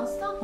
나왔어?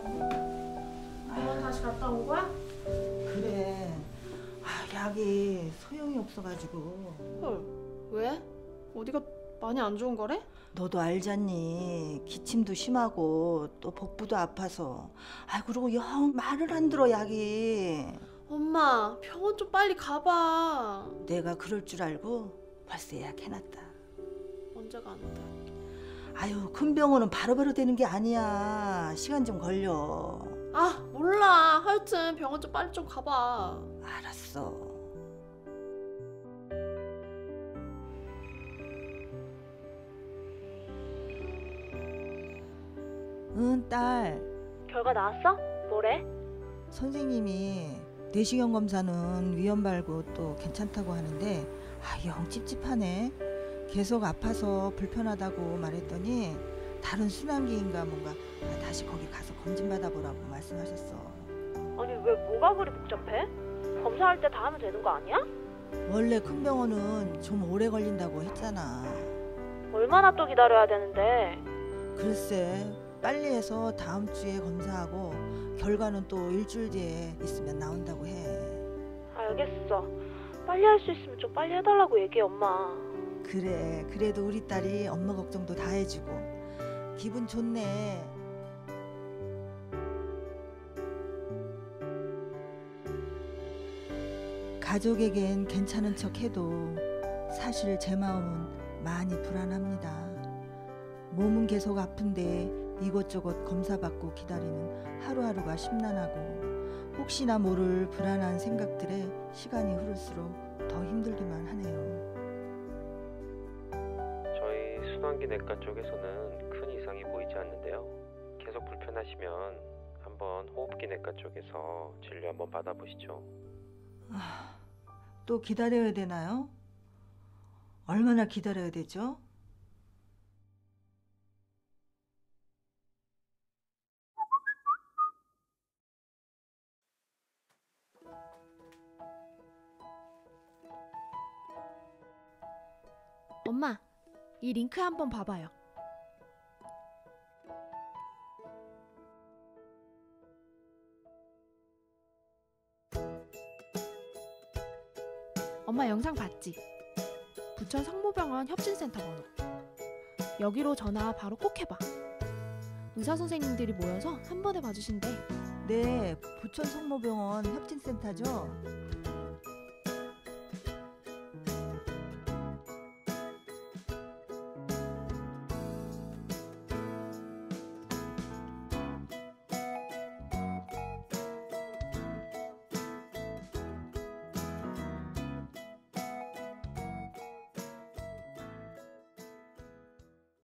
병원 다시 갔다 온 거야? 그래. 약이 소용이 없어가지고. 헐, 왜? 어디가 많이 안 좋은 거래? 너도 알잖니. 기침도 심하고 또 복부도 아파서. 그리고 영 말을 안 들어 약이. 엄마, 병원 좀 빨리 가봐. 내가 그럴 줄 알고 벌써 예약해놨다. 언제 가는데? 큰 병원은 바로바로 되는 게 아니야. 시간 좀 걸려. 몰라. 하여튼 병원 좀 빨리 좀 가봐. 알았어. 응, 딸. 결과 나왔어? 뭐래? 선생님이 내시경 검사는 위험 말고 또 괜찮다고 하는데 영 찝찝하네. 계속 아파서 불편하다고 말했더니 다른 순환기인가 뭔가 다시 거기 가서 검진 받아보라고 말씀하셨어. 아니 왜 뭐가 그리 복잡해? 검사할 때 다 하면 되는 거 아니야? 원래 큰 병원은 좀 오래 걸린다고 했잖아. 얼마나 또 기다려야 되는데? 글쎄 빨리 해서 다음 주에 검사하고 결과는 또 일주일 뒤에 있으면 나온다고 해. 알겠어. 빨리 할 수 있으면 좀 빨리 해달라고 얘기해 엄마. 그래, 그래도 우리 딸이 엄마 걱정도 다 해주고 기분 좋네. 가족에겐 괜찮은 척 해도 사실 제 마음은 많이 불안합니다. 몸은 계속 아픈데 이곳저곳 검사받고 기다리는 하루하루가 심란하고 혹시나 모를 불안한 생각들에 시간이 흐를수록 더 힘들기만 하네요. 저희 순환기 내과 쪽에서는 큰 이상이 보이지 않는데요. 계속 불편하시면 한번 호흡기 내과 쪽에서 진료 한번 받아보시죠. 또 기다려야 되나요? 얼마나 기다려야 되죠? 엄마, 이 링크 한번 봐봐요. 엄마 영상 봤지? 부천 성모병원 협진센터 번호. 여기로 전화 바로 꼭 해봐. 의사 선생님들이 모여서 한 번에 봐주신대. 네, 부천 성모병원 협진센터죠?